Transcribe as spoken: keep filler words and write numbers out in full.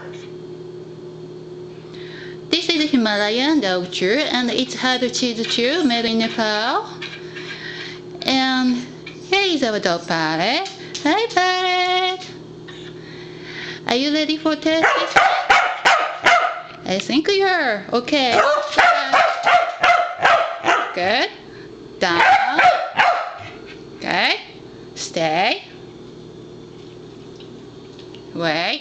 This is Himalayan Dog Chew, and it's hard cheese chew made in Nepal. And here is our dog Parrot. Hi Parrot! Are you ready for test? I think you are. Okay. Good. Down. Okay. Stay. Wait.